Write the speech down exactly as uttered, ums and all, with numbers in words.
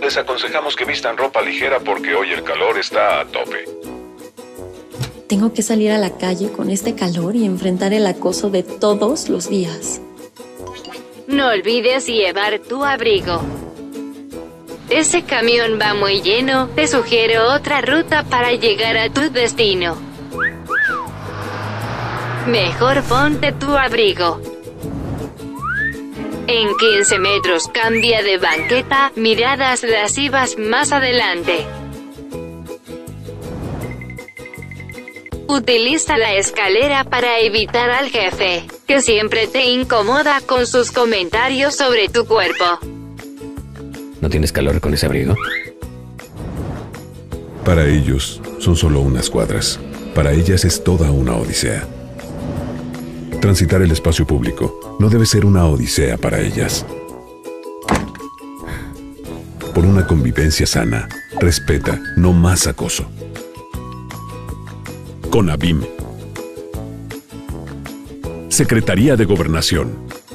les aconsejamos que vistan ropa ligera porque hoy el calor está a tope. Tengo que salir a la calle con este calor y enfrentar el acoso de todos los días. No olvides llevar tu abrigo. Ese camión va muy lleno, te sugiero otra ruta para llegar a tu destino. Mejor ponte tu abrigo. En quince metros cambia de banqueta, miradas lascivas más adelante. Utiliza la escalera para evitar al jefe, que siempre te incomoda con sus comentarios sobre tu cuerpo. ¿No tienes calor con ese abrigo? Para ellos, son solo unas cuadras. Para ellas es toda una odisea. Transitar el espacio público no debe ser una odisea para ellas. Por una convivencia sana, respeta, no más acoso. CONAVIM. Secretaría de Gobernación.